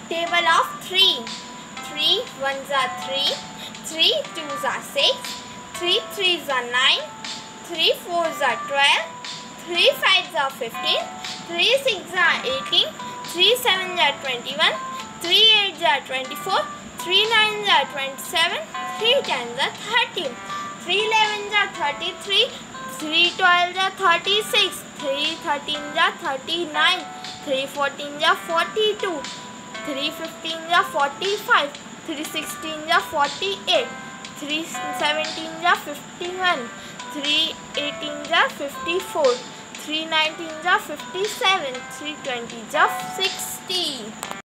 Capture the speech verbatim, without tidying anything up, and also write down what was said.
Table of three. three ones are three. three twos are six. three threes are nine. three fours are twelve. three fives are fifteen. three sixes are eighteen. three sevens are twenty-one. three eights are twenty-four. three nines are twenty-seven. three tens are thirty. three elevens are thirty-three. three twelves are thirty-six. three thirteens are thirty-nine. three fourteens are forty-two. three fifteens are forty-five. three sixteens are forty-eight. three seventeens are fifty-one. three eighteens are fifty-four. three nineteens are fifty-seven. three twenties are sixty.